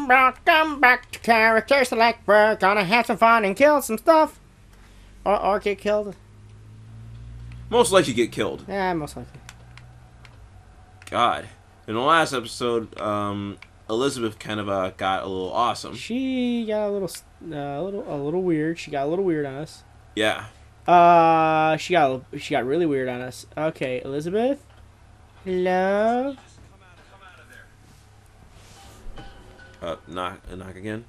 Welcome back to Characters Select. We're gonna have some fun and kill some stuff. Or get killed. Most likely get killed. Yeah, most likely. God. In the last episode, Elizabeth kind of got a little awesome. She got a little weird. She got a little weird on us. Yeah. She got really weird on us. Okay, Elizabeth. Hello. Knock again.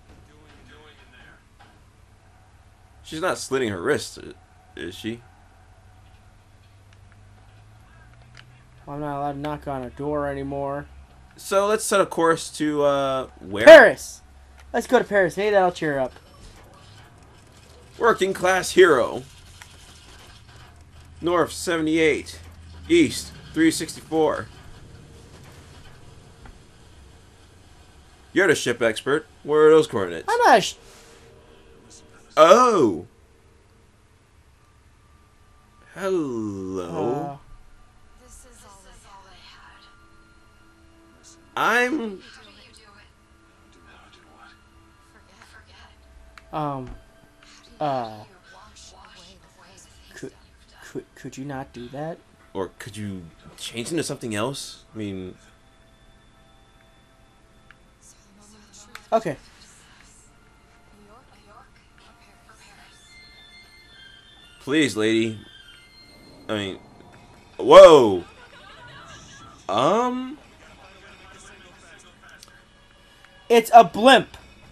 She's not slitting her wrist, is she? I'm not allowed to knock on a door anymore. So let's set a course to where? Paris. Let's go to Paris. Maybe that'll cheer her up. Working class hero. North 78. East 364. You're the ship expert. Where are those coordinates? I'm not. Oh. Hello. This is all I had. I'm. Could you not do that? Or could you change into something else? I mean. Okay. Please, lady. I mean. Whoa. It's a blimp.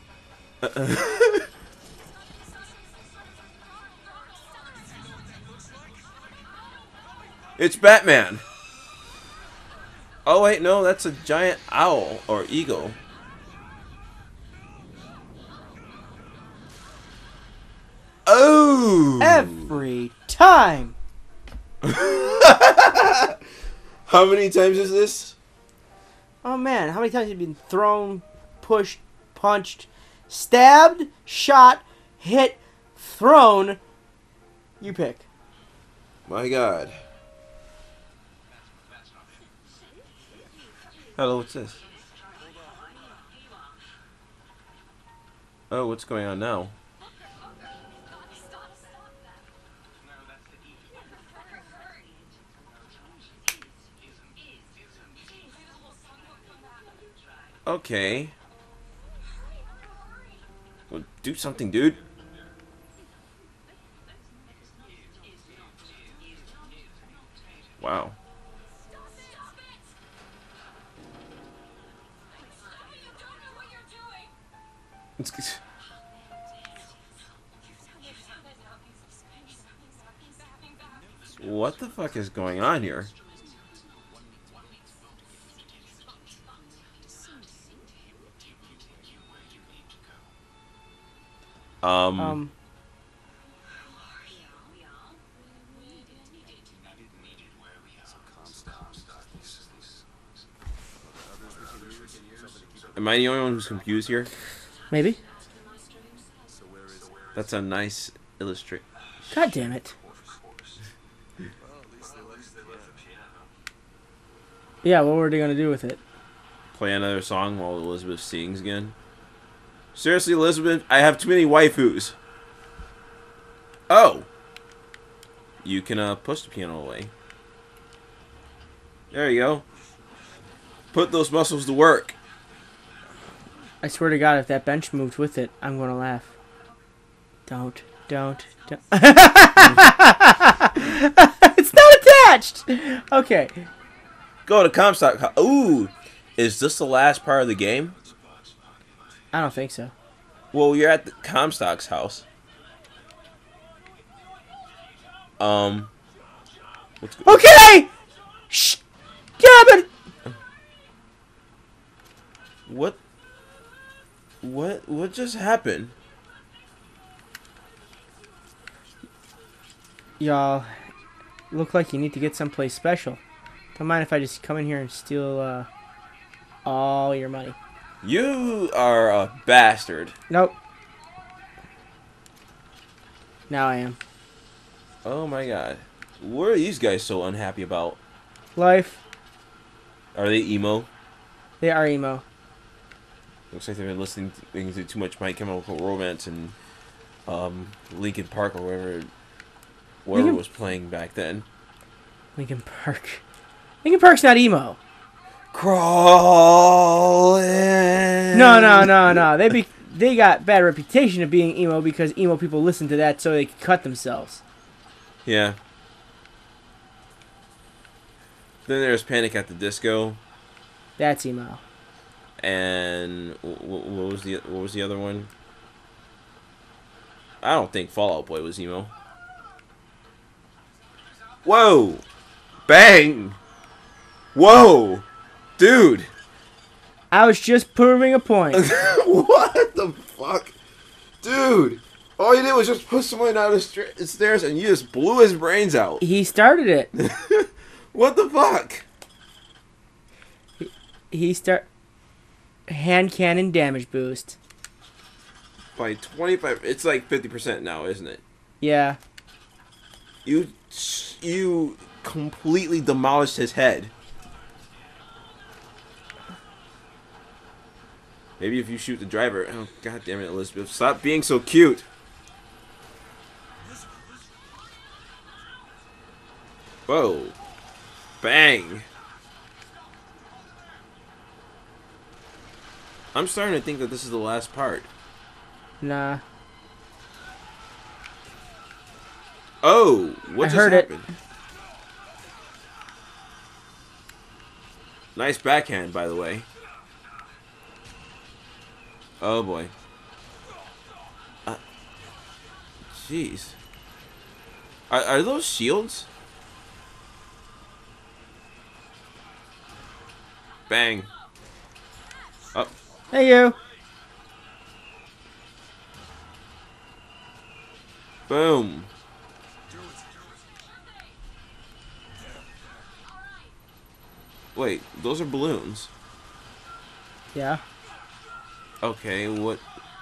It's Batman. Oh wait, no, that's a giant owl or eagle. Oh! Every time. How many times is this? Oh man, how many times have you been thrown, pushed, punched, stabbed, shot, hit, thrown? You pick. My God. Hello, what's this? Oh, what's going on now? Okay. Well, do something, dude. Wow. What the fuck is going on here? Am I the only one who's confused here? Maybe. That's a nice illustration. God damn it. Yeah, what were they gonna do with it? Play another song while Elizabeth sings again. Seriously, Elizabeth, I have too many waifus. Oh. You can push the piano away. There you go. Put those muscles to work. I swear to God, if that bench moved with it, I'm gonna laugh. Don't. It's not attached! Okay. Go to Comstock. Ooh. Is this the last part of the game? I don't think so. Well, you're at the Comstock's house. Okay! Shh! Damn it! What just happened? Y'all look like you need to get someplace special. Don't mind if I just come in here and steal all your money. You are a bastard. Nope. Now I am. Oh my God. What are these guys so unhappy about? Life. Are they emo? They are emo. Looks like they've been listening to too much My Chemical Romance and Linkin Park or whatever was playing back then. Linkin Park. Linkin Park's not emo. Crawling. No. They got bad reputation of being emo because emo people listen to that so they can cut themselves. Yeah. Then there's Panic at the Disco. That's emo. And what was the other one? I don't think Fall Out Boy was emo. Whoa! Bang! Whoa! Dude! I was just proving a point. What the fuck? Dude! All you did was just push someone down the stairs and you just blew his brains out. He started it. What the fuck? Hand cannon damage boost. By 25... It's like 50% now, isn't it? Yeah. You completely demolished his head. Maybe if you shoot the driver... Oh, god damn it, Elizabeth. Stop being so cute. Whoa. Bang. I'm starting to think that this is the last part. Nah. Oh, what just happened? Nice backhand, by the way. Oh boy. Jeez. Are those shields? Bang. Up. Hey, you. Boom. Wait, those are balloons. Yeah. Okay, what?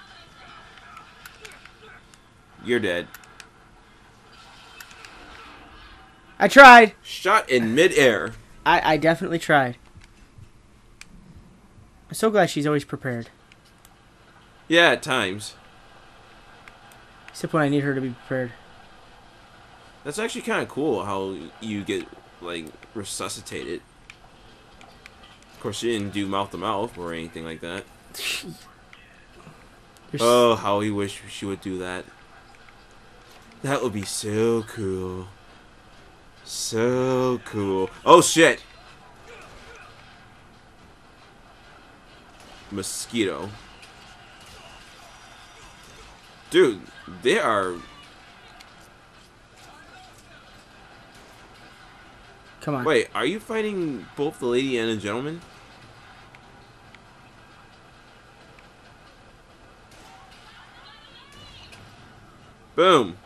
You're dead. I tried. Shot in midair. I definitely tried. I'm so glad she's always prepared. Yeah, at times. Except when I need her to be prepared. That's actually kind of cool how you get, like, resuscitated. Of course, she didn't do mouth-to-mouth or anything like that. Oh, how he wished she would do that. That would be so cool. So cool. Oh, shit! Mosquito. Dude, they are... Come on. Wait, are you fighting both the lady and the gentleman? Boom.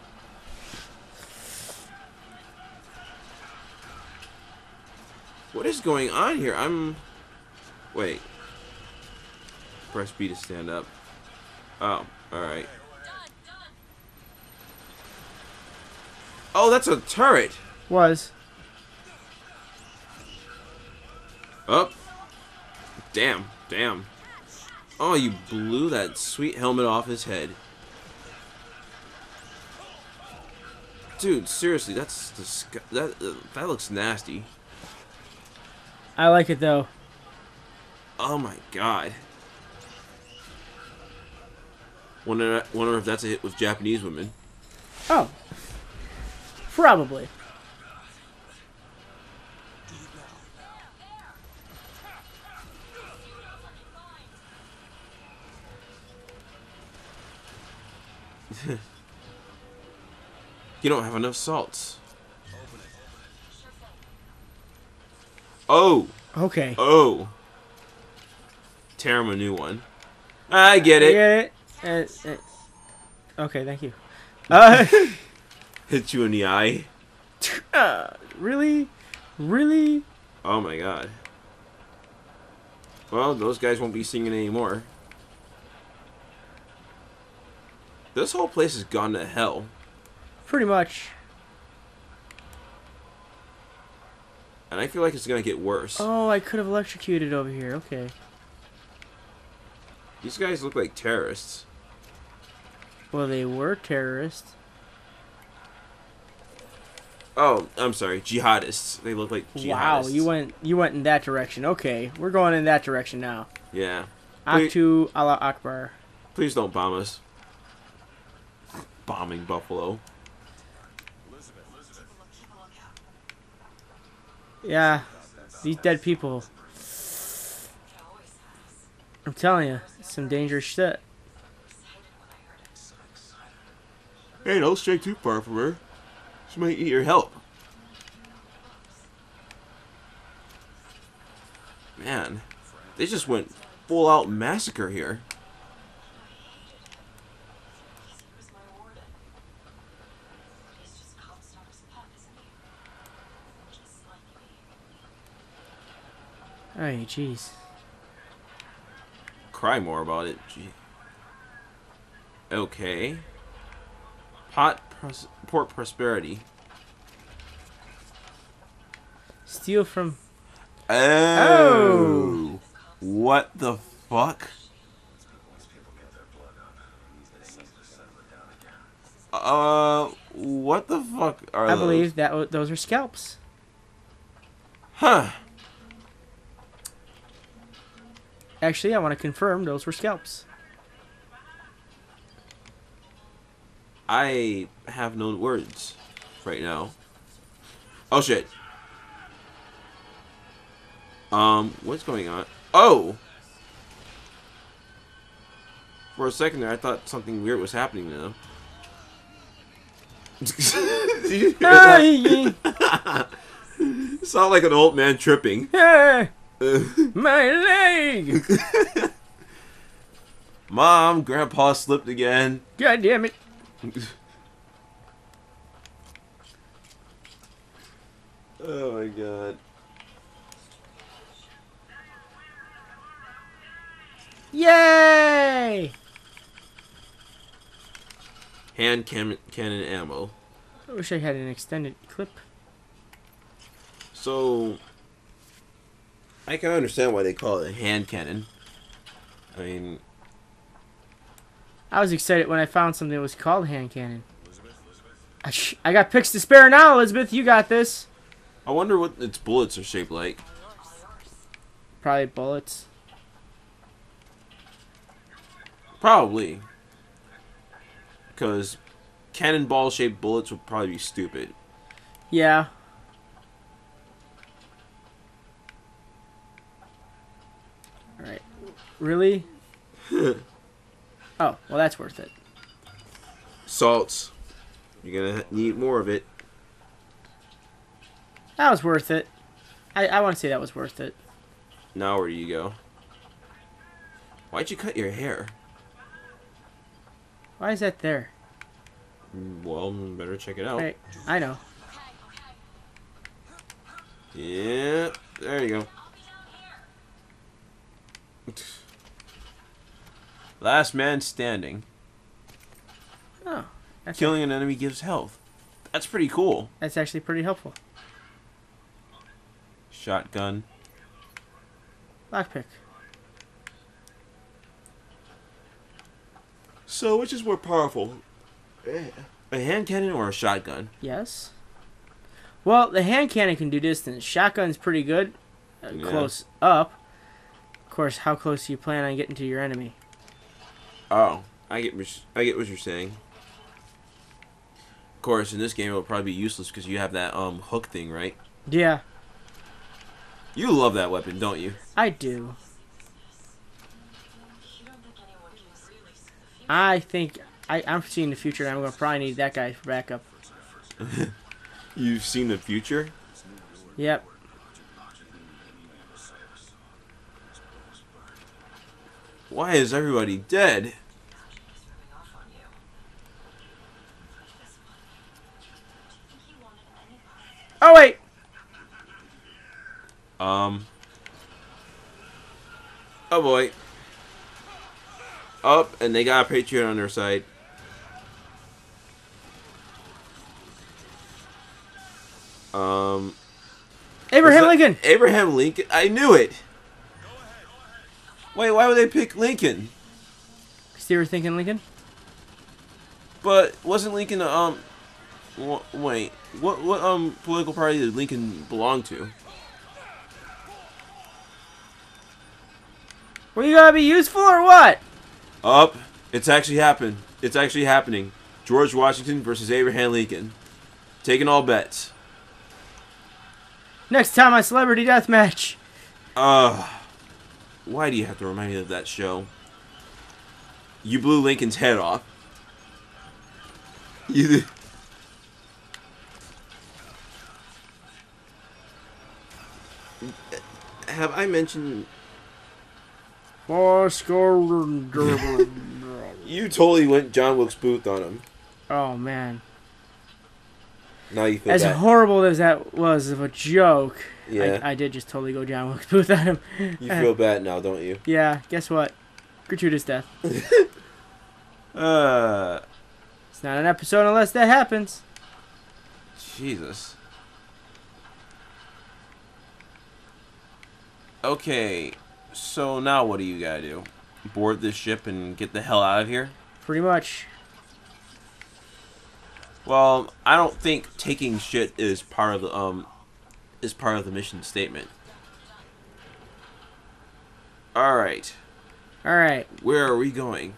What is going on here? Wait. Press B to stand up. Oh, alright. Oh, that's a turret! Was. Up. Damn. Oh, you blew that sweet helmet off his head. Dude, seriously, that's that looks nasty. I like it though. Oh my god. Wonder if that's a hit with Japanese women. Oh. Probably. You don't have enough salts. Oh. Okay. Oh. Tear him a new one. I get it. Get it? Okay, thank you. Hit you in the eye. Really? Really? Oh my god. Well, those guys won't be singing anymore. This whole place has gone to hell. Pretty much. And I feel like it's gonna get worse. Oh, I could have electrocuted over here. Okay. These guys look like terrorists. Well, they were terrorists. Oh, I'm sorry, jihadists. They look like jihadists. Wow, you went in that direction. Okay, we're going in that direction now. Yeah. Aktu Allah Akbar. Please don't bomb us. Bombing Buffalo. Yeah, these dead people. I'm telling you, it's some dangerous shit. Hey, don't stray too far from her. She might eat your help. Man, they just went full out massacre here. Hey, jeez. Cry more about it. Gee. Okay. Port prosperity. Steal from... Oh. What the fuck? What the fuck are those? I believe that those are scalps. Huh. Actually, I want to confirm those were scalps. I have no words right now. Oh shit. What's going on? Oh! For a second there, I thought something weird was happening to them. Did you hear that? Sound like an old man tripping. Hey, my leg! Mom, Grandpa slipped again. God damn it! Oh my god. Yay! Hand cannon ammo. I wish I had an extended clip. So, I can understand why they call it a hand cannon. I mean, I was excited when I found something that was called hand cannon. I got picks to spare now, Elizabeth. You got this. I wonder what its bullets are shaped like. Probably bullets. Probably. Because cannonball-shaped bullets would probably be stupid. Yeah. Alright. Really? Oh, well that's worth it. Salts. You're gonna need more of it. That was worth it. I want to say that was worth it. Now where do you go? Why'd you cut your hair? Why is that there? Well, better check it out. Right. I know. Yeah, there you go. Last man standing. Oh. Killing an enemy gives health. That's pretty cool. That's actually pretty helpful. Shotgun. Lockpick. So, which is more powerful? A hand cannon or a shotgun? Yes. Well, the hand cannon can do distance. Shotgun's pretty good. Yeah. Close up. Of course, how close do you plan on getting to your enemy? Oh, I get what you're saying. Of course, in this game it'll probably be useless because you have that hook thing, right? Yeah, You love that weapon, don't you? I do. I think I'm seeing the future, and I'm going to probably need that guy for backup. You've seen the future? Yep. Why is everybody dead? Oh, wait! Oh boy. Up, and they got a Patriot on their side. Abraham Lincoln! Abraham Lincoln? I knew it! Wait, why would they pick Lincoln? they were thinking Lincoln. But wasn't Lincoln wait, what political party did Lincoln belong to? Were you gonna be useful or what? Up. It's actually happened. It's actually happening. George Washington versus Abraham Lincoln. Taking all bets. Next time on Celebrity Deathmatch. Why do you have to remind me of that show? You blew Lincoln's head off. You. Have I mentioned? You totally went John Wilkes Booth on him. Oh man. Now you feel As bad. horrible as that was of a joke, Yeah. I did just totally go John Wilkes Booth at him. You feel bad now, don't you? Yeah, guess what? Gratuitous death. Uh. It's not an episode unless that happens. Jesus. Okay, so now what do you gotta do? Board this ship and get the hell out of here? Pretty much. Well, I don't think taking shit is part of the mission statement. All right. All right. Where are we going?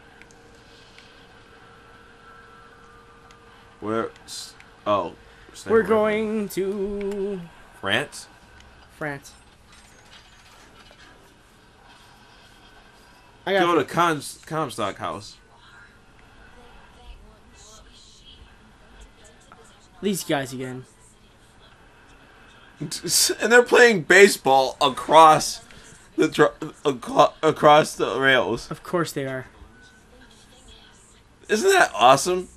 Where? Oh. We're going to France. France. Go to Comstock House. These guys again. And they're playing baseball across across the rails. Of course they are. Isn't that awesome?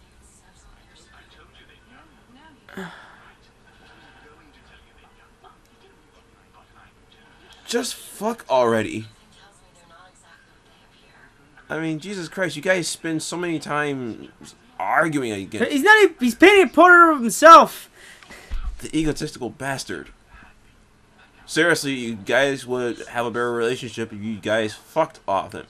Just fuck already. I mean, Jesus Christ, you guys spend so many time arguing against He's painting a portrait of himself. the egotistical bastard. Seriously, you guys would have a better relationship if you guys fucked often.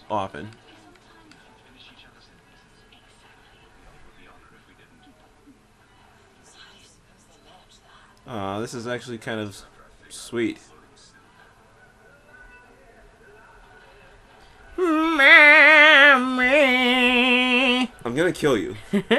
This is actually kind of sweet. I'm gonna kill you.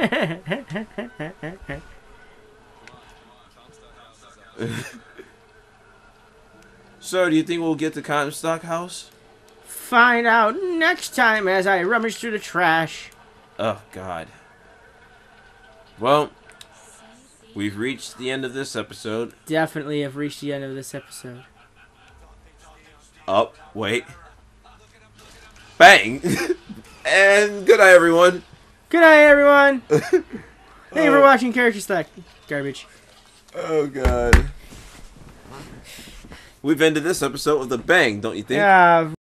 So, do you think we'll get to Comstock House? Find out next time as I rummage through the trash. Oh, God. Well, we've reached the end of this episode. Definitely have reached the end of this episode. Oh, wait. Bang! And good night, everyone. Good night, everyone. Thank you for watching Character Select. Garbage. Oh, God. We've ended this episode with a bang, don't you think? Yeah.